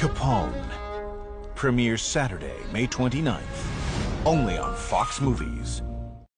Capone. Premieres Saturday, May 29th. Only on Fox Movies.